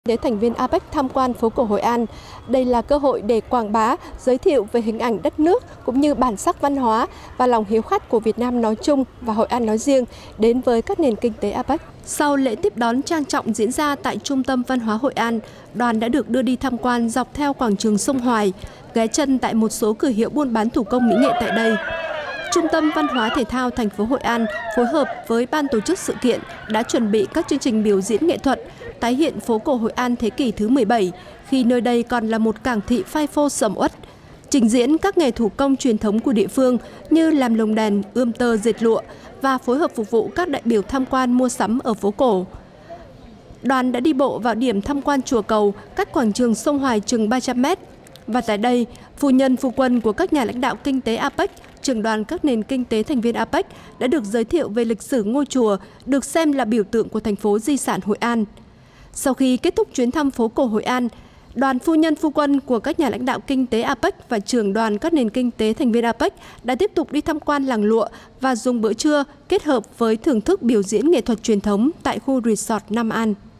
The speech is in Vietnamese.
Để thành viên APEC tham quan phố cổ Hội An, đây là cơ hội để quảng bá, giới thiệu về hình ảnh đất nước cũng như bản sắc văn hóa và lòng hiếu khách của Việt Nam nói chung và Hội An nói riêng đến với các nền kinh tế APEC. Sau lễ tiếp đón trang trọng diễn ra tại Trung tâm Văn hóa Hội An, đoàn đã được đưa đi tham quan dọc theo quảng trường sông Hoài, ghé chân tại một số cửa hiệu buôn bán thủ công mỹ nghệ tại đây. Trung tâm Văn hóa Thể thao thành phố Hội An phối hợp với ban tổ chức sự kiện đã chuẩn bị các chương trình biểu diễn nghệ thuật tái hiện phố cổ Hội An thế kỷ thứ 17, khi nơi đây còn là một cảng thị phai phô sầm uất, trình diễn các nghề thủ công truyền thống của địa phương như làm lồng đèn, ươm tơ dệt lụa và phối hợp phục vụ các đại biểu tham quan mua sắm ở phố cổ. Đoàn đã đi bộ vào điểm tham quan chùa Cầu, cách quảng trường sông Hoài chừng 300 mét. Và tại đây, phu nhân phu quân của các nhà lãnh đạo kinh tế APEC, trưởng đoàn các nền kinh tế thành viên APEC đã được giới thiệu về lịch sử ngôi chùa, được xem là biểu tượng của thành phố di sản Hội An. Sau khi kết thúc chuyến thăm phố cổ Hội An, đoàn phu nhân phu quân của các nhà lãnh đạo kinh tế APEC và trưởng đoàn các nền kinh tế thành viên APEC đã tiếp tục đi tham quan làng lụa và dùng bữa trưa kết hợp với thưởng thức biểu diễn nghệ thuật truyền thống tại khu resort Nam An.